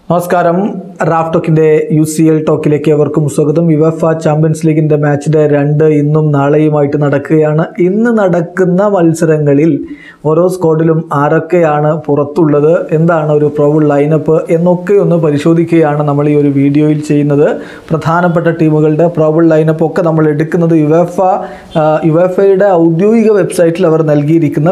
നമസ്കാരം. Raf ടോക്കിൻ്റെ UCL ടോക്കിലേക്ക് അവർക്കും സ്വാഗതം. യുവേഫ ചാമ്പ്യൻസ് ലീഗിൻ്റെ മാച്ച് ഡേ 2 ഇന്നും നാളെയുമായിട്ട് നടക്കുകയാണ്. ഇന്ന് നടക്കുന്ന മത്സരങ്ങളിൽ ഓരോ സ്ക്വാഡിലും ആരൊക്കെയാണ് പുറത്തുള്ളത്, എന്താണ് ഒരു പ്രോബിൾ ലൈനപ്പ് എന്നൊക്കെ ഒന്ന് പരിശോധിക്കുകയാണ് നമ്മൾ ഈ ഒരു വീഡിയോയിൽ ചെയ്യുന്നത്. പ്രധാനപ്പെട്ട ടീമുകളുടെ പ്രോബിൾ ലൈനപ്പ് ഒക്കെ നമ്മൾ എടുക്കുന്നത് യുവേഫയുടെ ഔദ്യോഗിക വെബ്സൈറ്റിൽ അവർ നൽകിയിരിക്കുന്ന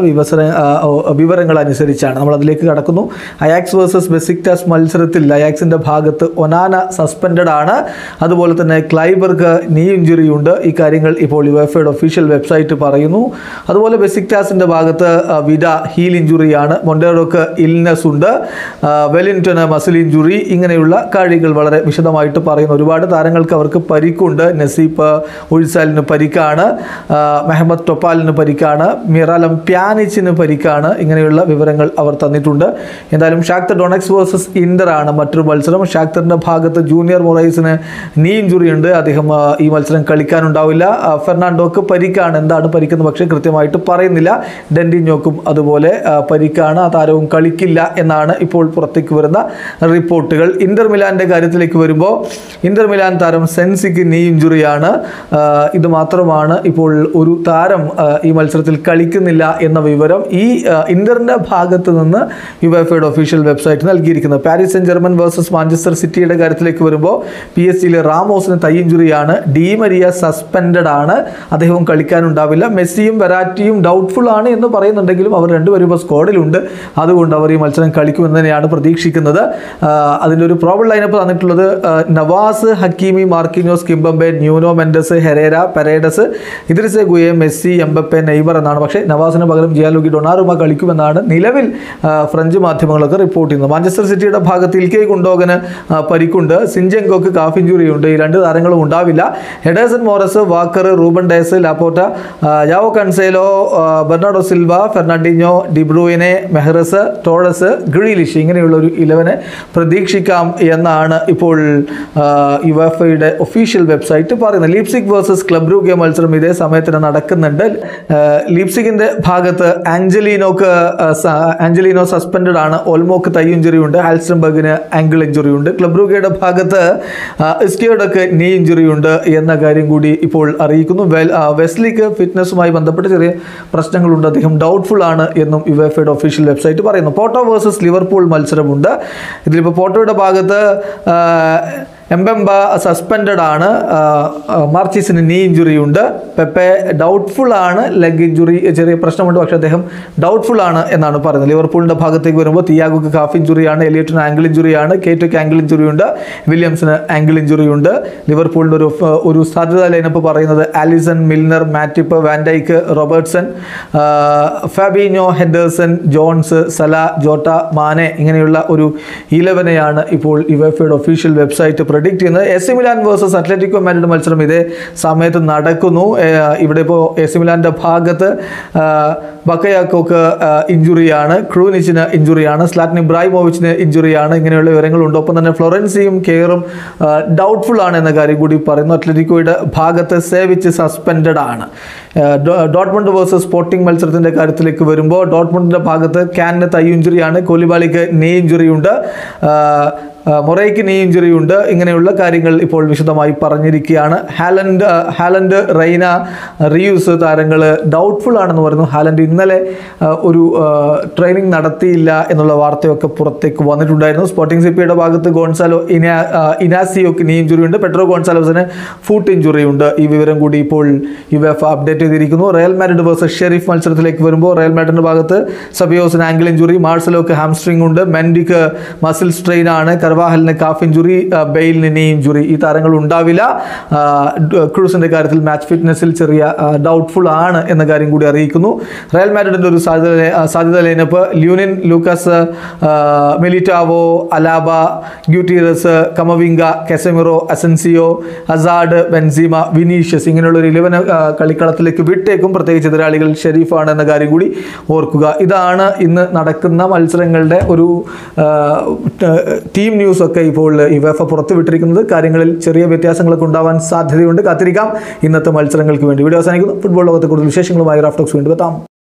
വിവരങ്ങൾ അനുസരിച്ചാണ്. നമ്മൾ അതിലേക്ക് കടക്കുന്നു. അയാക്സ് വേഴ്സസ് ബെസിക്ടാസ് മത്സരത്തിൽ അയാക്സിൻ്റെ ഭാഗത്ത് ഒനാന സസ്പെൻഡഡ് ആണ്. അതുപോലെ തന്നെ ക്ലൈബർക്ക് നീ ഇഞ്ചുറി ഉണ്ട്. ഈ കാര്യങ്ങൾ ഇപ്പോൾ യുവേഫയുടെ ഒഫീഷ്യൽ വെബ്സൈറ്റ് പറയുന്നു. അതുപോലെ ബെസിക്ടാസിൻ്റെ ഭാഗത്ത് വിഡ ഹീൽ ഇഞ്ചുറിയാണ്. മൊണ്ടേറോക്ക് ഇൽനെസ് ഉണ്ട്. വെലിംഗ്ടന് മസിൽ ഇഞ്ചുറി. ഇങ്ങനെയുള്ള കാര്യങ്ങൾ വളരെ വിശദമായിട്ട് പറയുന്നു. ഒരുപാട് താരങ്ങൾക്ക് അവർക്ക് പരിക്കുണ്ട്. നസീപ്പ് ഉൾസാലിന് പരിക്കാണ്. മെഹമ്മദ് ടൊപ്പാലിന് പരിക്കാണ്. മിറാലം പ്യാനിച്ചിന് പരിക്കാണ്. ഇങ്ങനെയുള്ള വിവരങ്ങൾ അവർ തന്നിട്ടുണ്ട്. എന്തായാലും ഷാക്തർ ഡൊണക്സ് വേഴ്സസ് ഇന്റർ ആണ് മറ്റൊരു മത്സരം. ഷാക്തറിൻ്റെ ഭാഗത്ത് ജൂനിയർ മൊറൈസിന് നീ ഇഞ്ചുറി ഉണ്ട്. അദ്ദേഹം ഈ മത്സരം കളിക്കാനുണ്ടാവില്ല. ഫെർണാണ്ടോക്ക് പരിക്കാണ്. എന്താണ് പരിക്കെന്ന് പക്ഷേ കൃത്യമായിട്ട് പറയുന്നില്ല. ഡെൻഡിഞ്ഞോക്കും അതുപോലെ പരിക്കാണ്. ആ താരവും കളിക്കില്ല എന്നാണ് ഇപ്പോൾ പുറത്തേക്ക് വരുന്ന റിപ്പോർട്ടുകൾ. ഇന്റർ മിലാൻ്റെ കാര്യത്തിലേക്ക് വരുമ്പോൾ ഇന്റർ മിലാൻ താരം സെൻസിക്ക് നീ ഇഞ്ചുറിയാണ്. ഇത് മാത്രമാണ് ഇപ്പോൾ ഒരു താരം ഈ മത്സരത്തിൽ കളിക്കുന്നില്ല എന്ന വിവരം ഈ ഇന്ററിൻ്റെ ഭാഗത്ത് നിന്ന് യുവേഫയുടെ ഒഫീഷ്യൽ വെബ്സൈറ്റ് നൽകിയിരിക്കുന്നത്. Paris Saint Germain versus Manchester സിറ്റിയുടെ കാര്യത്തിലേക്ക് വരുമ്പോൾ PSG റാമോസിന് തൈ ഇഞ്ചുറിയാണ്. ഡി മരിയ സസ്പെൻഡഡ് ആണ്. അദ്ദേഹവും കളിക്കാനുണ്ടാവില്ല. മെസ്സിയും വെറാറ്റിയും ഡൗട്ട്ഫുൾ ആണ് എന്ന് പറയുന്നുണ്ടെങ്കിലും അവർ രണ്ടുപേരും ഇപ്പോൾ സ്ക്വാഡിലുണ്ട്. അതുകൊണ്ട് അവർ ഈ മത്സരം കളിക്കുമെന്ന് തന്നെയാണ് പ്രതീക്ഷിക്കുന്നത്. അതിൻ്റെ ഒരു പ്രോബിൾ ലൈനപ്പ് തന്നിട്ടുള്ളത് Navas, Hakimi, Marquinhos, Kimpembe, Nuno Mendes, Herrera, Paredes, Idrissa Gueye, Messi, Mbappe, Neymar എന്നാണ്. പക്ഷേ നവാസിന് പകരം ജിയാലുഗി ഡൊണാറുമ കളിക്കുമെന്നാണ് നിലവിൽ ഫ്രഞ്ച് മാധ്യമങ്ങളൊക്കെ റിപ്പോർട്ട് ചെയ്യുന്നത്. മാഞ്ചസ്റ്റർ സിറ്റിയുടെ ഭാഗത്ത് ഇൽക്കെ ഗുണ്ടോഗന് പരിക്കുണ്ട്. സിൻജെങ്കോക്ക് കാഫ് ഇഞ്ചുറി ഉണ്ട്. ഈ രണ്ട് താരങ്ങളും ഉണ്ടാവില്ല. Ederson Moraes, Walker, Ruben Dias, Laporte, Joao Cancelo, Bernardo Silva, Fernandinho, De Bruyne, Mahrez, Torres, Grealish ഇങ്ങനെയുള്ള ഒരു 11 പ്രതീക്ഷിക്കാം എന്നാണ് ഇപ്പോൾ യുവേഫയുടെ ഒഫീഷ്യൽ വെബ്സൈറ്റ് പറയുന്നത്. ലീപ്സിക് വേഴ്സസ് ക്ലബ് ബ്രൂഗെ മത്സരം ഇതേ സമയത്തിന് നടക്കുന്നുണ്ട്. ലീപ്സിക്കിൻ്റെ ഭാഗത്ത് ആഞ്ചലീനോ സസ്പെൻഡഡ് ആണ്. ഓൾമോക്ക് തൈ ഇഞ്ചുറി ഉണ്ട്. ഹാൽസ്റ്റൻബർഗിന് ആംഗിൾ ഇഞ്ചുറി ഉണ്ട്. ക്ലബ് ബ്രൂഗയുടെ ഭാഗത്ത് ഇസ്കിയോഡക്ക് നീ ഇഞ്ചുറി ഉണ്ട് എന്ന കാര്യം കൂടി ഇപ്പോൾ അറിയിക്കുന്നു. വെസ്ലിക്ക് ഫിറ്റ്നസ്സുമായി ബന്ധപ്പെട്ട് ചെറിയ പ്രശ്നങ്ങളുണ്ട്. അദ്ദേഹം ഡൗട്ട്ഫുൾ ആണ് എന്നും യുവേഫയുടെ ഒഫീഷ്യൽ വെബ്സൈറ്റ് പറയുന്നു. പോർട്ടോ വേഴ്സസ് ലിവർപൂൾ മത്സരമുണ്ട്. ഇതിലിപ്പോൾ പോർട്ടോയുടെ ഭാഗത്ത് എംബെമ്പ സസ്പെൻഡഡ് ആണ്. മാർച്ചിസിന് നീ ഇഞ്ചുറി ഉണ്ട്. പെപ്പെ ഡൗട്ട്ഫുൾ ആണ്. ലെഗ് ഇഞ്ചുറി ചെറിയ പ്രശ്നമുണ്ട്. പക്ഷേ അദ്ദേഹം ഡൗട്ട്ഫുൾ ആണ് എന്നാണ് പറയുന്നത്. ലിവർപൂളിൻ്റെ ഭാഗത്തേക്ക് വരുമ്പോൾ തിയാഗോക്ക് കാഫ് ഇഞ്ചുറിയാണ്. എലിയറ്റിന് ആംഗിൾ ഇഞ്ചുറിയാണ്. കേറ്റോയ്ക്ക് ആംഗിൾ ഇഞ്ചുറി ഉണ്ട്. വില്യംസിന് ആംഗിൾ ഇഞ്ചുറി ഉണ്ട്. ലിവർപൂളിൻ്റെ ഒരു സാധ്യത ലൈനപ്പ് പറയുന്നത് Alisson, Milner, Matip, van Dijk, Robertson, Fabinho, Henderson, Jones, Salah, Jota, Mane ഇങ്ങനെയുള്ള ഒരു 11നെയാണ് ഇപ്പോൾ യുവേഫയുടെ ഒഫീഷ്യൽ വെബ്സൈറ്റ് പ്രഡിക്റ്റ് ചെയ്യുന്നത്. AC Milan versus Atletico Madrid മത്സരം ഇതേ സമയത്ത് നടക്കുന്നു. ഇവിടെ ഇപ്പോൾ AC മിലാൻ്റെ ഭാഗത്ത് ബക്കയാക്കോക്ക് ഇഞ്ചുറിയാണ്. ക്രൂനിച്ചിന് ഇഞ്ചുറിയാണ്. സ്ലാറ്റൻ ഇബ്രാഹിമോവിച്ചിന് ഇഞ്ചുറിയാണ്. ഇങ്ങനെയുള്ള വിവരങ്ങളുണ്ട്. ഒപ്പം തന്നെ ഫ്ലോറൻസിയും കെയറും ഡൗട്ട്ഫുൾ ആണ് എന്ന കാര്യം കൂടി പറയുന്നു. അത്ലറ്റിക്കോയുടെ ഭാഗത്ത് സേവിച്ച് സസ്പെൻഡഡ് ആണ്. ഡോട്ട്മണ്ട് വേഴ്സസ് സ്പോർട്ടിംഗ് മത്സരത്തിൻ്റെ കാര്യത്തിലേക്ക് വരുമ്പോൾ ഡോട്ട്മണ്ടിൻ്റെ ഭാഗത്ത് കാനിന് തൈ ഇഞ്ചുറിയാണ്. കോലിബാളിക്ക് നീ ഇഞ്ചുറി ഉണ്ട്. മൊറയ്ക്ക് നീ ഇഞ്ചുറി ഉണ്ട്. ഇങ്ങനെയുള്ള കാര്യങ്ങൾ ഇപ്പോൾ വിശദമായി പറഞ്ഞിരിക്കുകയാണ്. ഹാലൻഡ്, റെയ്ന, റിയൂസ് താരങ്ങൾ ഡൗട്ട്ഫുൾ ആണെന്ന് പറയുന്നു. ഹാലൻഡ് ഇന്നലെ ഒരു ട്രെയിനിങ് നടത്തിയില്ല എന്നുള്ള വാർത്തയൊക്കെ പുറത്തേക്ക് വന്നിട്ടുണ്ടായിരുന്നു. സ്പോർട്ടിംഗ് സിപ്പിയുടെ ഭാഗത്ത് ഗോൺസാലോ ഇനാസിയോക്ക് നീ ഇഞ്ചുറി ഉണ്ട്. പെട്രോ ഗോൺസാലോസിന് ഫുട്ട് ഇഞ്ചുറി ഉണ്ട്. ഈ വിവരം കൂടി ഇപ്പോൾ യുവേഫ അപ്ഡേറ്റ് ചെയ്തിരിക്കുന്നു. റയൽ മാഡ്രിഡ് വേഴ്സസ് ഷെരീഫ് മത്സരത്തിലേക്ക് വരുമ്പോൾ റയൽ മാഡ്രിഡിൻ്റെ ഭാഗത്ത് സബിയോസിന് ആംഗിൾ ഇഞ്ചുറി. മാർസലോക്ക് ഹാംസ്ട്രിംഗ് ഉണ്ട്. മെൻഡിക്ക് മസിൽ സ്ട്രെയിൻ ആണ്. കർവാഹലിന് കാഫ് ഇഞ്ചുറി. ബെയിലിന് നീ ഇഞ്ചുറി. ഈ താരങ്ങൾ ഉണ്ടാവില്ല. ക്രൂസിൻ്റെ കാര്യത്തിൽ മാച്ച് ഫിറ്റ്നസിൽ ചെറിയ ഡൗട്ട്ഫുൾ ആണ് എന്ന കാര്യം കൂടി അറിയിക്കുന്നു. റയൽ മാഡ്രിഡിൻ്റെ ഒരു സാധ്യത lineup Lunin, Lucas, Militao, Alaba, Gutierrez, Camavinga, Casemiro, Asensio, Hazard, Benzema, Vinicius ഇങ്ങനെയുള്ള ഒരു 11 കളിക്കളത്തിലേക്ക് വിട്ടേക്കും. പ്രത്യേകിച്ച് എതിരാളികൾ ഷെരീഫാണ് എന്ന കാര്യം കൂടി ഓർക്കുക. ഇതാണ് ഇന്ന് നടക്കുന്ന മത്സരങ്ങളുടെ ഒരു ടീം ന്യൂസൊക്കെ ഇപ്പോൾ യുവേഫ പുറത്തുവിട്ടിരിക്കുന്നത്. കാര്യങ്ങളിൽ ചെറിയ വ്യത്യാസങ്ങളൊക്കെ ഉണ്ടാവാൻ സാധ്യതയുണ്ട്. കാത്തിരിക്കാം ഇന്നത്തെ മത്സരങ്ങൾക്ക് വേണ്ടി. വീഡിയോ അവസാനിക്കുന്നു. ഫുട്ബോൾ ലോകത്തെ കൂടുതൽ വിശേഷങ്ങളുമായി റാഫ് ടോക്സ് വീണ്ടും എത്താം.